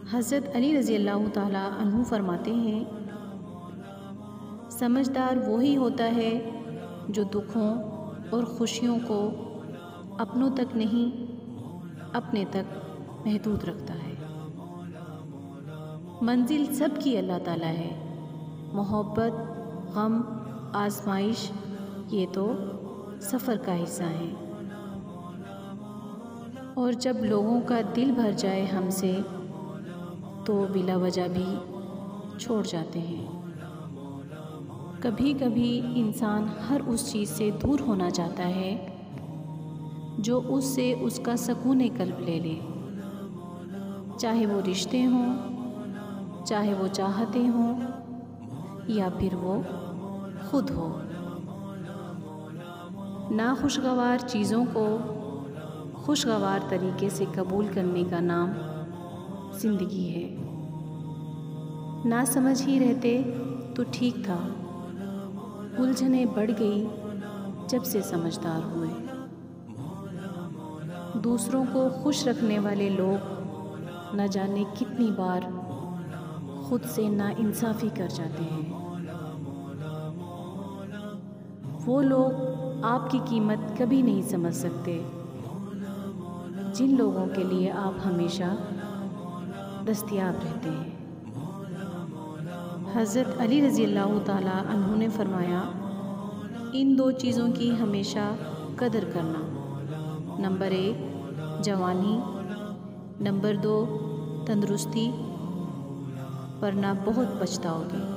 حضرت علی رضی اللہ تعالیٰ عنہ فرماتے ہیں، سمجھدار وہی ہوتا ہے جو دکھوں اور خوشیوں کو اپنوں تک نہیں اپنے تک محدود رکھتا ہے۔ منزل سب کی اللہ تعالیٰ ہے، محبت، غم، آزمائش یہ تو سفر کا حصہ ہیں، اور جب لوگوں کا دل بھر جائے ہم سے تو بلا وجہ بھی چھوڑ جاتے ہیں۔ کبھی کبھی انسان ہر اس چیز سے دور ہونا چاہتا ہے جو اس سے اس کا سکون قلب لے لے، چاہے وہ رشتے ہوں، چاہے وہ چاہتے ہوں، یا پھر وہ خود ہو۔ ناخوشگوار چیزوں کو خوشگوار طریقے سے قبول کرنے کا نام زندگی ہے۔ نہ سمجھ ہی رہتے تو ٹھیک تھا، الجھنیں بڑھ گئی جب سے سمجھدار ہوئے۔ دوسروں کو خوش رکھنے والے لوگ نہ جانے کتنی بار خود سے ناانصافی کر جاتے ہیں۔ وہ لوگ آپ کی قیمت کبھی نہیں سمجھ سکتے جن لوگوں کے لیے آپ ہمیشہ دستیاب رہتے ہیں۔ حضرت علی رضی اللہ تعالیٰ عنہ نے فرمایا، ان دو چیزوں کی ہمیشہ قدر کرنا، نمبر 1 جوانی، نمبر 2 تندرستی، ورنہ بہت پچھتاؤ گے۔